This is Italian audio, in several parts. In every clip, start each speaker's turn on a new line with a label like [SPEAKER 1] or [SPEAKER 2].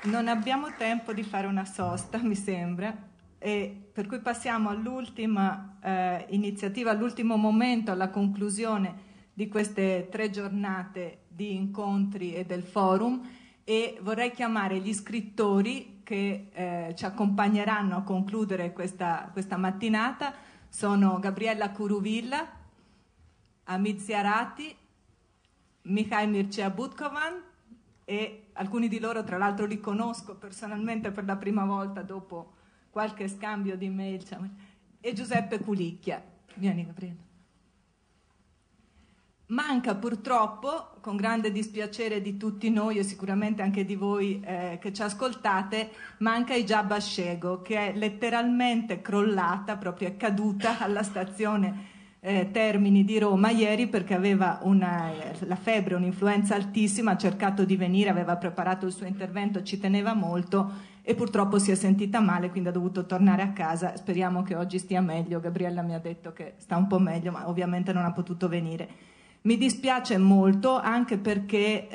[SPEAKER 1] non abbiamo tempo di fare una sosta, mi sembra, e per cui passiamo all'ultima iniziativa, all'ultimo momento, alla conclusione di queste 3 giornate di incontri e del forum, e vorrei chiamare gli scrittori che ci accompagneranno a concludere questa mattinata. Sono Gabriella Kuruvilla, Amit Ziarati, Mikhail Mircea Butkovan, e alcuni di loro tra l'altro li conosco personalmente per la prima volta dopo qualche scambio di mail, e Giuseppe Culicchia. Vieni Gabriele. Manca purtroppo, con grande dispiacere di tutti noi e sicuramente anche di voi che ci ascoltate, manca Hijab Ashego, che è letteralmente crollata, proprio è caduta alla stazione Termini di Roma ieri perché aveva la febbre, un'influenza altissima, ha cercato di venire, aveva preparato il suo intervento, ci teneva molto e purtroppo si è sentita male, quindi ha dovuto tornare a casa. Speriamo che oggi stia meglio. Gabriella mi ha detto che sta un po' meglio, ma ovviamente non ha potuto venire. Mi dispiace molto anche perché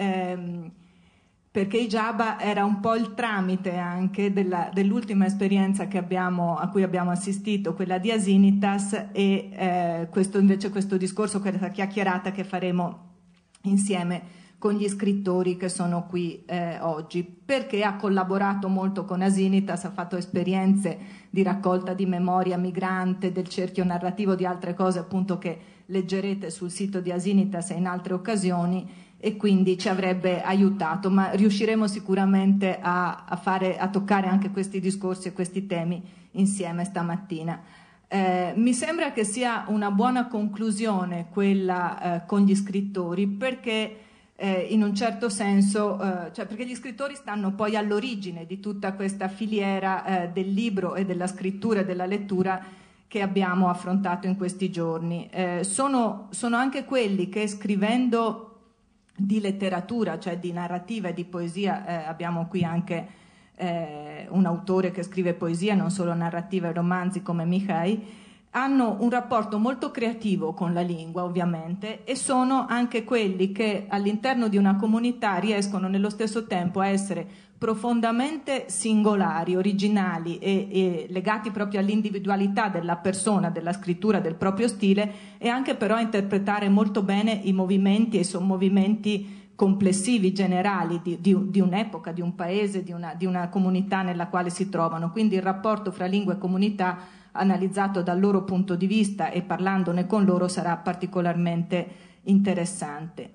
[SPEAKER 1] Hijab era un po' il tramite anche dell'ultima esperienza a cui abbiamo assistito, quella di Asinitas, e questo discorso, questa chiacchierata che faremo insieme con gli scrittori che sono qui oggi, perché ha collaborato molto con Asinitas, ha fatto esperienze di raccolta di memoria migrante, del cerchio narrativo, di altre cose appunto che leggerete sul sito di Asinitas e in altre occasioni, e quindi ci avrebbe aiutato, ma riusciremo sicuramente a toccare anche questi discorsi e questi temi insieme stamattina. Mi sembra che sia una buona conclusione quella con gli scrittori, perché in un certo senso, perché gli scrittori stanno poi all'origine di tutta questa filiera del libro e della scrittura e della lettura che abbiamo affrontato in questi giorni. Sono anche quelli che, scrivendo di letteratura, cioè di narrativa e di poesia, abbiamo qui anche un autore che scrive poesia, non solo narrativa e romanzi come Mikhail, hanno un rapporto molto creativo con la lingua ovviamente, e sono anche quelli che all'interno di una comunità riescono nello stesso tempo a essere profondamente singolari, originali e legati proprio all'individualità della persona, della scrittura, del proprio stile, e anche però a interpretare molto bene i movimenti e i sommovimenti complessivi, generali di un'epoca, di un paese, di una comunità nella quale si trovano. Quindi il rapporto fra lingua e comunità, analizzato dal loro punto di vista e parlandone con loro, sarà particolarmente interessante.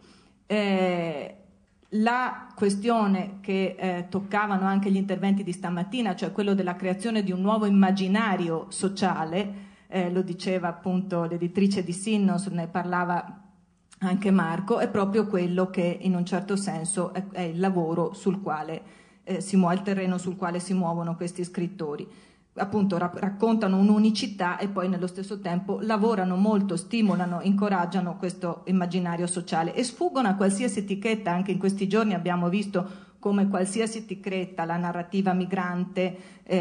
[SPEAKER 1] La questione che toccavano anche gli interventi di stamattina, cioè quello della creazione di un nuovo immaginario sociale, lo diceva appunto l'editrice di Sinnos, ne parlava anche Marco, è proprio quello che in un certo senso è il lavoro sul quale il terreno sul quale si muovono questi scrittori. Appunto raccontano un'unicità e poi nello stesso tempo lavorano molto, stimolano, incoraggiano questo immaginario sociale e sfuggono a qualsiasi etichetta. Anche in questi giorni abbiamo visto come qualsiasi etichetta, la narrativa migrante,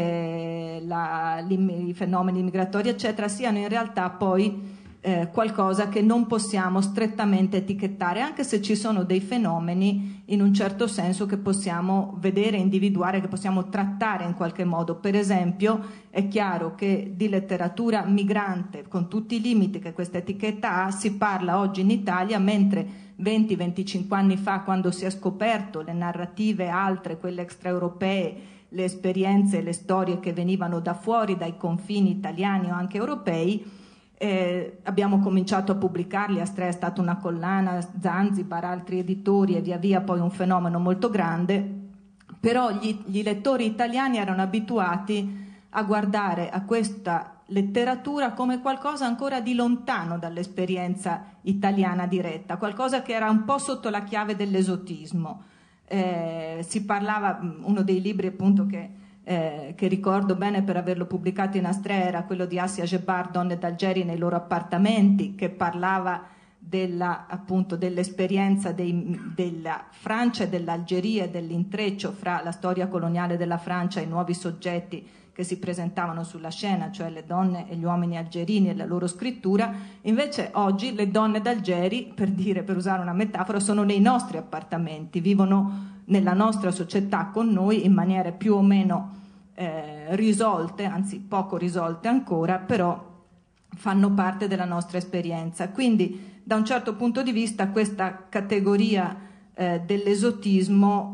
[SPEAKER 1] i fenomeni migratori eccetera, siano in realtà poi qualcosa che non possiamo strettamente etichettare, anche se ci sono dei fenomeni in un certo senso che possiamo vedere, individuare, che possiamo trattare in qualche modo. Per esempio è chiaro che di letteratura migrante, con tutti i limiti che questa etichetta ha, si parla oggi in Italia, mentre 20-25 anni fa, quando si è scoperto le narrative altre, quelle extraeuropee, le esperienze e le storie che venivano da fuori, dai confini italiani o anche europei, abbiamo cominciato a pubblicarli. Astre è stata una collana, Zanzibar, altri editori, e via via poi un fenomeno molto grande. Però gli lettori italiani erano abituati a guardare a questa letteratura come qualcosa ancora di lontano dall'esperienza italiana diretta, qualcosa che era un po' sotto la chiave dell'esotismo. Si parlava, uno dei libri appunto che ricordo bene per averlo pubblicato in Astre era quello di Assia Gebbar, Donne d'Algeri nei loro appartamenti, che parlava appunto dell'esperienza della Francia e dell'Algeria e dell'intreccio fra la storia coloniale della Francia e i nuovi soggetti che si presentavano sulla scena, cioè le donne e gli uomini algerini e la loro scrittura. Invece oggi le donne d'Algeri, per usare una metafora, sono nei nostri appartamenti, vivono nella nostra società con noi in maniere più o meno risolte, anzi poco risolte ancora, però fanno parte della nostra esperienza. Quindi da un certo punto di vista questa categoria dell'esotismo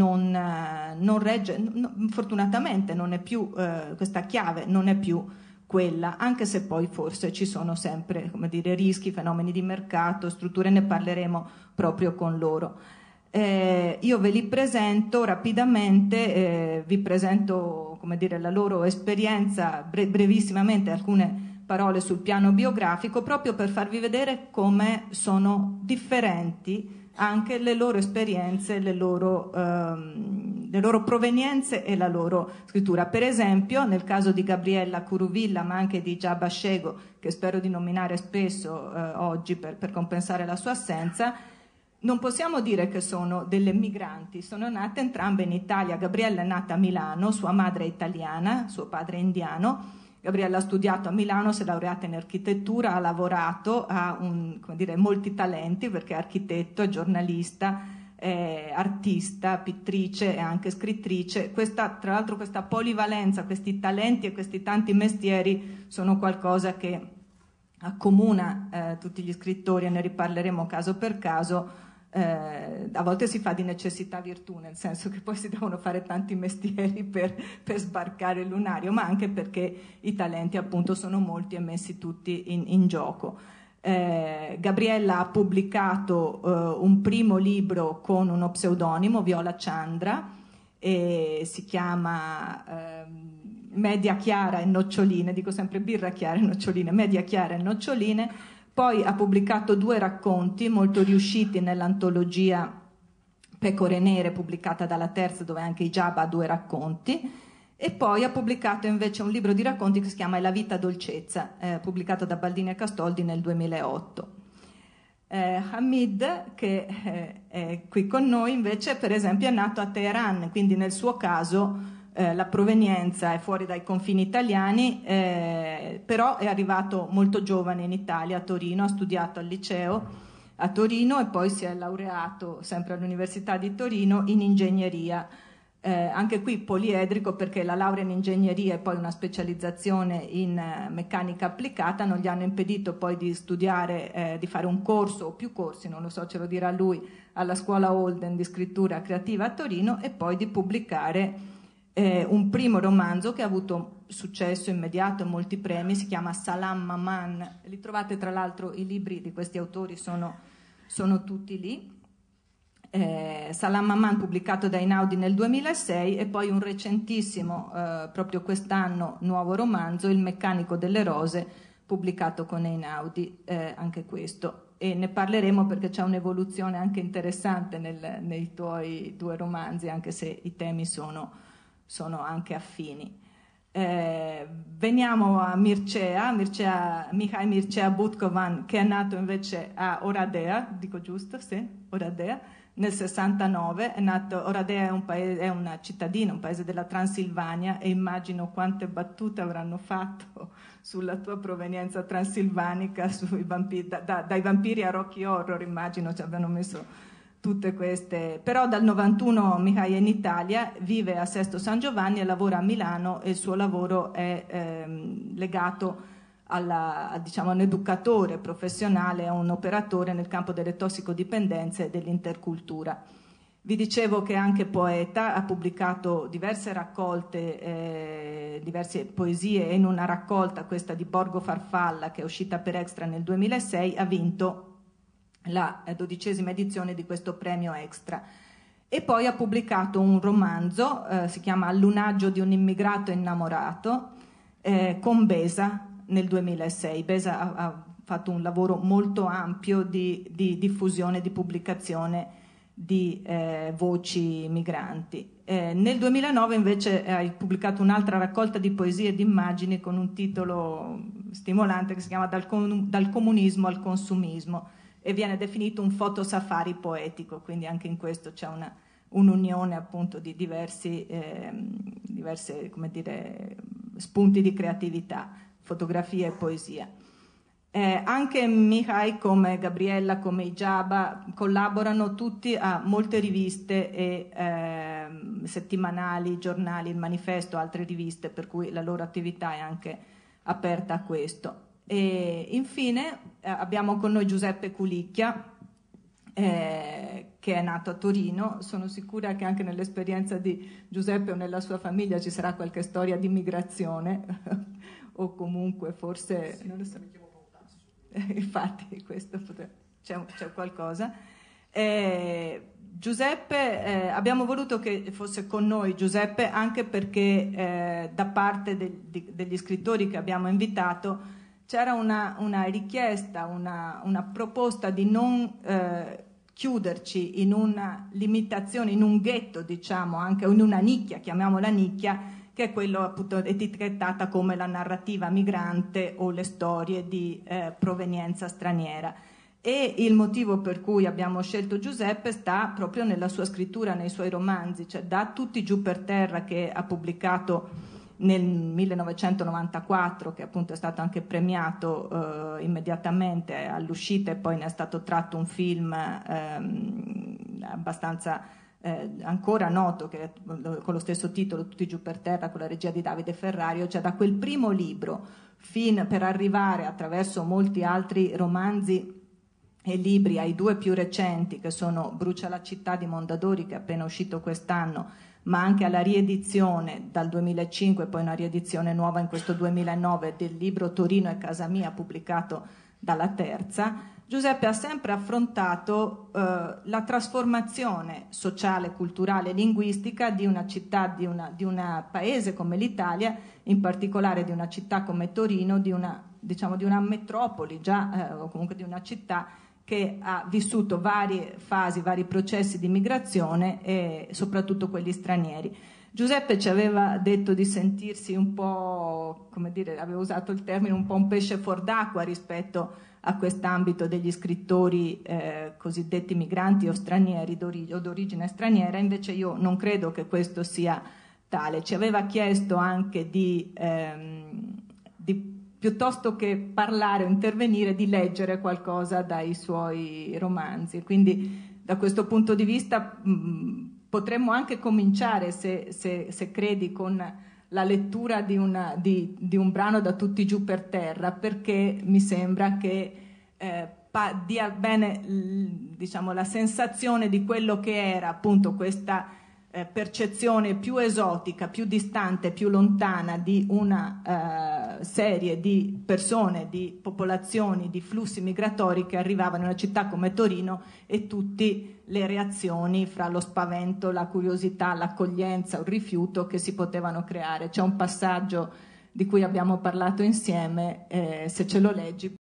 [SPEAKER 1] non regge, fortunatamente non è più, questa chiave non è più quella, anche se poi forse ci sono sempre, come dire, rischi, fenomeni di mercato, strutture, ne parleremo proprio con loro. Io ve li presento rapidamente, vi presento, come dire, la loro esperienza brevissimamente, alcune parole sul piano biografico, proprio per farvi vedere come sono differenti anche le loro esperienze, le loro provenienze e la loro scrittura. Per esempio, nel caso di Gabriella Curuvilla, ma anche di Giaba Scego, che spero di nominare spesso oggi per compensare la sua assenza, non possiamo dire che sono delle migranti, sono nate entrambe in Italia. Gabriella è nata a Milano, sua madre è italiana, suo padre è indiano. Gabriella ha studiato a Milano, si è laureata in architettura, ha lavorato, ha molti talenti perché è architetto, è giornalista, è artista, pittrice e anche scrittrice. Tra l'altro questa polivalenza, questi talenti e questi tanti mestieri sono qualcosa che accomuna tutti gli scrittori, e ne riparleremo caso per caso. A volte si fa di necessità virtù, nel senso che poi si devono fare tanti mestieri per sbarcare il lunario, ma anche perché i talenti appunto sono molti e messi tutti in gioco. Gabriella ha pubblicato un primo libro con uno pseudonimo, Viola Chandra, e si chiama Media Chiara e Noccioline, dico sempre birra chiara e noccioline, Media Chiara e Noccioline. Poi ha pubblicato 2 racconti molto riusciti nell'antologia Pecore Nere, pubblicata dalla Terza, dove anche Igiaba ha 2 racconti, e poi ha pubblicato invece un libro di racconti che si chiama La vita dolcezza, pubblicato da Baldini e Castoldi nel 2008. Hamid, che è qui con noi, invece, per esempio, è nato a Teheran, quindi nel suo caso la provenienza è fuori dai confini italiani, però è arrivato molto giovane in Italia, a Torino, ha studiato al liceo a Torino e poi si è laureato sempre all'Università di Torino in ingegneria. Anche qui poliedrico, perché la laurea in ingegneria e poi una specializzazione in meccanica applicata non gli hanno impedito poi di studiare, di fare un corso o più corsi, non lo so, ce lo dirà lui, alla scuola Holden di scrittura creativa a Torino, e poi di pubblicare un primo romanzo che ha avuto successo immediato e molti premi, si chiama Salam Maman. Li trovate, tra l'altro, i libri di questi autori sono tutti lì. Salam Maman, pubblicato da Einaudi nel 2006, e poi un recentissimo, proprio quest'anno, nuovo romanzo, Il meccanico delle rose, pubblicato con Einaudi, anche questo. E ne parleremo perché c'è un'evoluzione anche interessante nei tuoi 2 romanzi, anche se i temi sono anche affini. Veniamo a Mihai Mircea Butkovan, che è nato invece a Oradea, dico giusto? Sì, Oradea, nel 69. Oradea è una cittadina, un paese della Transilvania, e immagino quante battute avranno fatto sulla tua provenienza transilvanica, sui vampiri, dai vampiri a Rocky Horror, immagino ci abbiano messo tutte queste. Però dal 91 Mihai è in Italia, vive a Sesto San Giovanni e lavora a Milano, e il suo lavoro è legato diciamo, a un educatore professionale, a un operatore nel campo delle tossicodipendenze e dell'intercultura. Vi dicevo che è anche poeta, ha pubblicato diverse raccolte, diverse poesie, e in una raccolta, questa di Borgo Farfalla, che è uscita per Extra nel 2006, ha vinto la 12ª edizione di questo premio Extra. E poi ha pubblicato un romanzo, si chiama Allunaggio di un immigrato innamorato, con Besa nel 2006. Besa ha fatto un lavoro molto ampio di diffusione, di pubblicazione di voci migranti. Nel 2009 invece hai pubblicato un'altra raccolta di poesie e di immagini con un titolo stimolante che si chiama Dal comunismo al consumismo, e viene definito un fotosafari poetico, quindi anche in questo c'è un'unione appunto di diverse, come dire, spunti di creatività, fotografia e poesia. Anche Mihai, come Gabriella, come Ijaba, collaborano tutti a molte riviste e settimanali, giornali, il Manifesto, altre riviste, per cui la loro attività è anche aperta a questo. E infine abbiamo con noi Giuseppe Culicchia, che è nato a Torino. Sono sicura che anche nell'esperienza di Giuseppe o nella sua famiglia ci sarà qualche storia di migrazione o comunque forse... Non lo so. Infatti questo c'è qualcosa. Giuseppe, abbiamo voluto che fosse con noi Giuseppe anche perché da parte degli scrittori che abbiamo invitato c'era una richiesta, una proposta di non chiuderci in una limitazione, in un ghetto, diciamo, anche in una nicchia, chiamiamola nicchia, che è quello appunto etichettata come la narrativa migrante o le storie di provenienza straniera. E il motivo per cui abbiamo scelto Giuseppe sta proprio nella sua scrittura, nei suoi romanzi, cioè da Tutti giù per terra, che ha pubblicato nel 1994, che appunto è stato anche premiato immediatamente all'uscita, e poi ne è stato tratto un film abbastanza ancora noto, che con lo stesso titolo, Tutti giù per terra, con la regia di Davide Ferrario. Cioè da quel primo libro per arrivare attraverso molti altri romanzi e libri ai due più recenti, che sono Brucia la città di Mondadori, che è appena uscito quest'anno, ma anche alla riedizione dal 2005, poi una riedizione nuova in questo 2009 del libro Torino è casa mia, pubblicato dalla Terza. Giuseppe ha sempre affrontato la trasformazione sociale, culturale e linguistica di una città, di un paese come l'Italia, in particolare di una città come Torino, di una metropoli già, o comunque di una città che ha vissuto varie fasi, vari processi di migrazione e soprattutto quelli stranieri. Giuseppe ci aveva detto di sentirsi un po', come dire, aveva usato il termine un po' un pesce fuor d'acqua rispetto a quest'ambito degli scrittori cosiddetti migranti o stranieri o d'origine straniera. Invece io non credo che questo sia tale. Ci aveva chiesto anche di piuttosto che parlare o intervenire, di leggere qualcosa dai suoi romanzi. Quindi da questo punto di vista potremmo anche cominciare, se credi, con la lettura di un brano da Tutti giù per terra, perché mi sembra che dia bene, diciamo, la sensazione di quello che era appunto questa percezione più esotica, più distante, più lontana di una serie di persone, di popolazioni, di flussi migratori che arrivavano in una città come Torino, e tutte le reazioni fra lo spavento, la curiosità, l'accoglienza, il rifiuto che si potevano creare. C'è un passaggio di cui abbiamo parlato insieme, se ce lo leggi